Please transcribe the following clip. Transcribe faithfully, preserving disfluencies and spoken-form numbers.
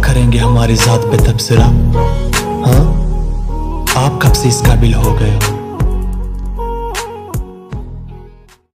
करेंगे हमारी जात पे तबसरा? हाँ, आप कब से इस काबिल हो गए हो?